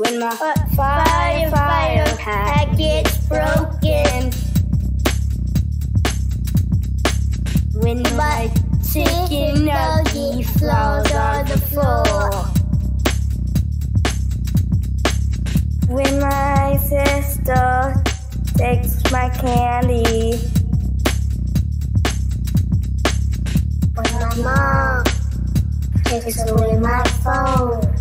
When my firefighter hat gets broken. When my chicken nugget falls on the floor. When my sister takes my candy. When my mom takes away my phone.